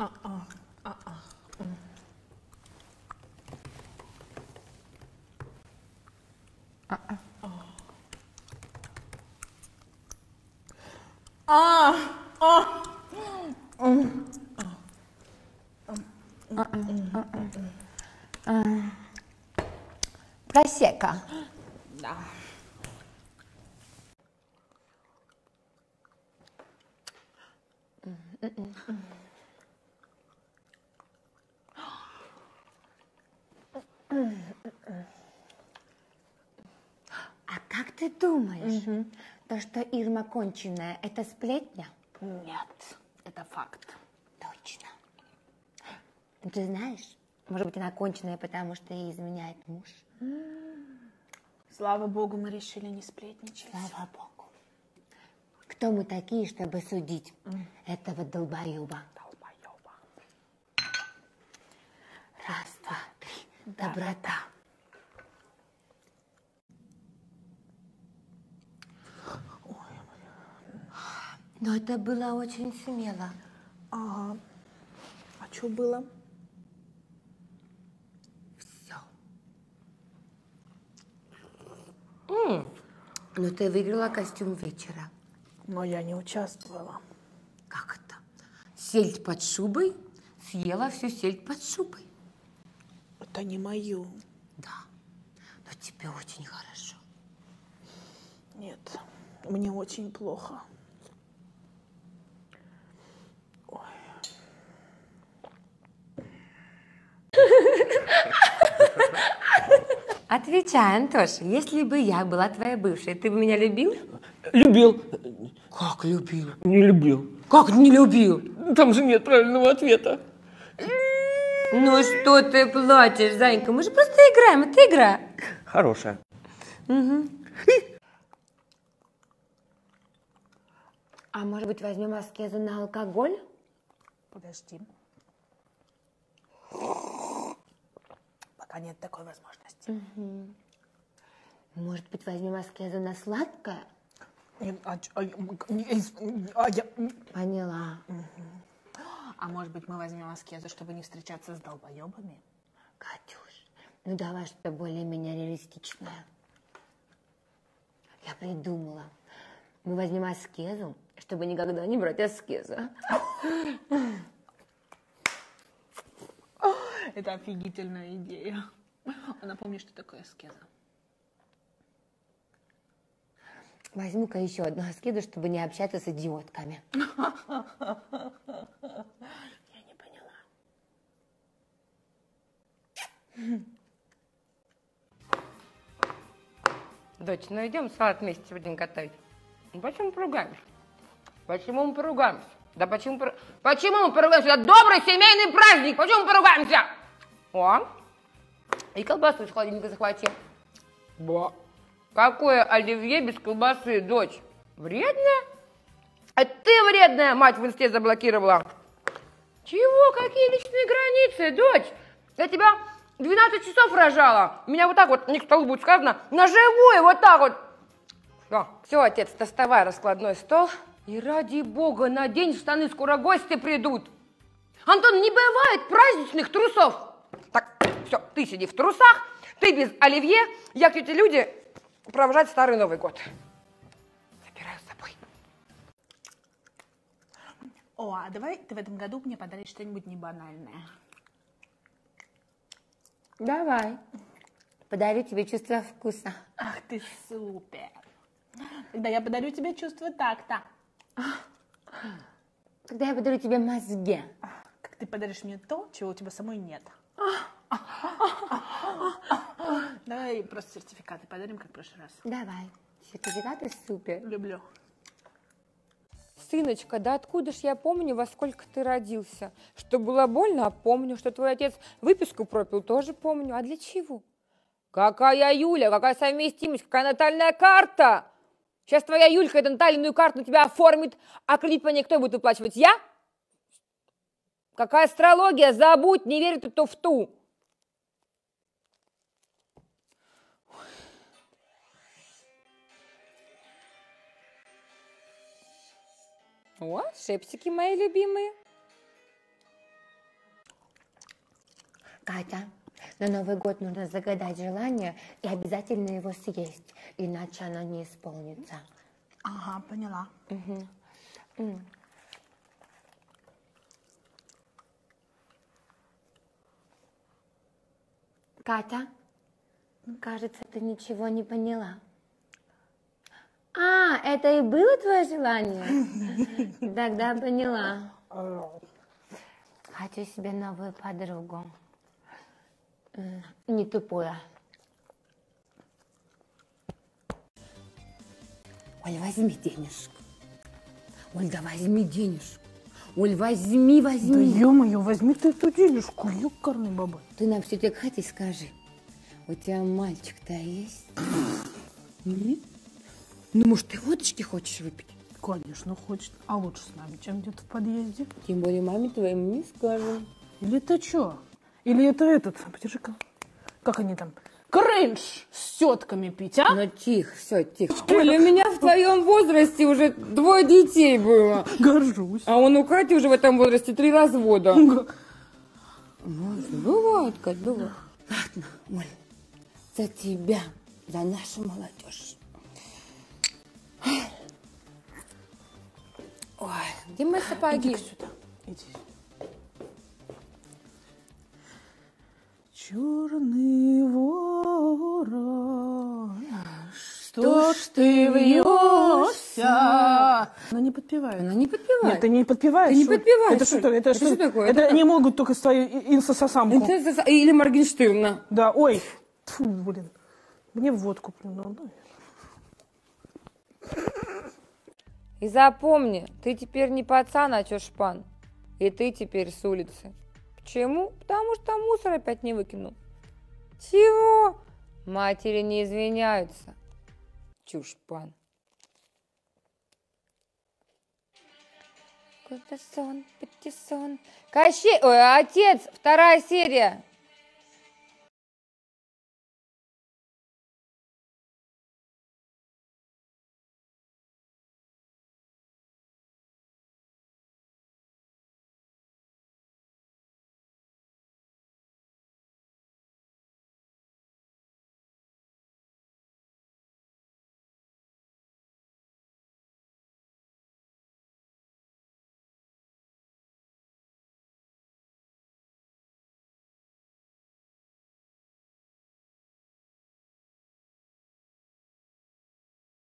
Просека. Да. А как ты думаешь, то, что Ирма конченая, это сплетня? Нет, это факт. Точно. Ты знаешь, может быть, она конченая, потому что ей изменяет муж? Слава богу, мы решили не сплетничать. Слава богу. Кто мы такие, чтобы судить этого долбоеба? Раз, два, три. Доброта. Но это было очень смело. Ага. А что было? Все. Но ты выиграла костюм вечера. Но я не участвовала. Как это? Сельдь под шубой? Съела всю сельдь под шубой. Это не мою. Да, но тебе очень хорошо. Нет, мне очень плохо. Отвечай, Антоша, если бы я была твоя бывшая, ты бы меня любил? Любил. Как любил? Не любил. Как не любил? Там же нет правильного ответа. Ну что ты плачешь, Занька? Мы же просто играем, это игра. Хорошая. А может быть, возьмем аскезу на алкоголь? Подожди. Пока нет такой возможности. Может быть, возьмем аскезу на сладкое? Поняла. А может быть, мы возьмем аскезу, чтобы не встречаться с долбоебами? Катюш, ну давай что-то более-менее реалистичное. Я придумала. Мы возьмем аскезу, чтобы никогда не брать аскезу. Это офигительная идея. А напомни, что такое аскеза. Возьму-ка еще одну аскезу, чтобы не общаться с идиотками. Я не поняла. Дочь, ну идем салат вместе будем готовить. Ну почему мы поругаемся? Почему мы поругаемся? Да почему мы поругаемся? Это добрый семейный праздник! Почему мы поругаемся? О, и колбасу из холодильника захвати. Ба. Какое оливье без колбасы, дочь? Вредное? А ты вредная, мать в инсте заблокировала. Чего? Какие личные границы, дочь? Я тебя 12 часов рожала. Меня вот так вот, не к столу будет сказано, на живую вот так вот. Все, отец, доставай раскладной стол. И ради бога, надень штаны, скоро гости придут. Антон, не бывает праздничных трусов. Так, все, ты сиди в трусах, ты без оливье, я к тете Люде провожать Старый Новый год. Забираю с собой. О, а давай ты в этом году мне подаришь что-нибудь не банальное. Давай. Подарю тебе чувство вкуса. Ах ты супер. Тогда я подарю тебе чувство такта. Когда я подарю тебе мозги. Как ты подаришь мне то, чего у тебя самой нет. Давай просто сертификаты подарим, как в прошлый раз. Давай. Сертификаты супер. Люблю. Сыночка, да откуда ж я помню, во сколько ты родился? Что было больно, помню. Что твой отец выписку пропил, тоже помню. А для чего? Какая Юля, какая совместимость, какая натальная карта? Сейчас твоя Юлька эту натальную карту на тебя оформит, а кредит по ней кто будет выплачивать? Я? Какая астрология? Забудь, не верь ты то в ту. О, шепсики мои любимые. Катя, на Новый год нужно загадать желание и обязательно его съесть, иначе оно не исполнится. Ага, поняла. Катя, кажется, ты ничего не поняла. А, это и было твое желание? Тогда поняла. Хочу себе новую подругу. Не тупую. Оль, возьми денежку. Оль, да возьми денежку. Оль, возьми. Да ё-моё, возьми ты эту денежку, ёкарный баба. Ты нам все тебе, Катя, скажи. У тебя мальчик-то есть? Нет? Ну, может, ты водочки хочешь выпить? Конечно, хочет. А лучше с нами, чем где-то в подъезде. Тем более маме твоей мы не скажем. Или это что? Или это этот, подержи-ка. Как они там? Крынж с тетками пить, а? Ну, тихо, все, тихо. Оля, у меня в твоем возрасте уже 2 детей было. Горжусь. А он у Кати уже в этом возрасте 3 развода. Вот, бывает, Кать, бывает. Ладно, Оль, за тебя, за нашу молодежь. Ой, где мои сапоги? Иди сюда, иди. Черный ворон, что ж ты вьешься? Она не подпевает. Она не подпевает. Нет, ты не подпеваешь. Ты не подпеваешь. Это что? Это что такое? Это они могут только свою инсососамку. Или Моргенштерна. Да, ой. Фу, блин. Мне водку плюнул. И запомни, ты теперь не пацан, а чушпан. И ты теперь с улицы. Почему? Потому что мусор опять не выкинул. Чего? Матери не извиняются. Чушпан. Какой-то сон, патиссон. Кощей, ой, отец, 2 серия.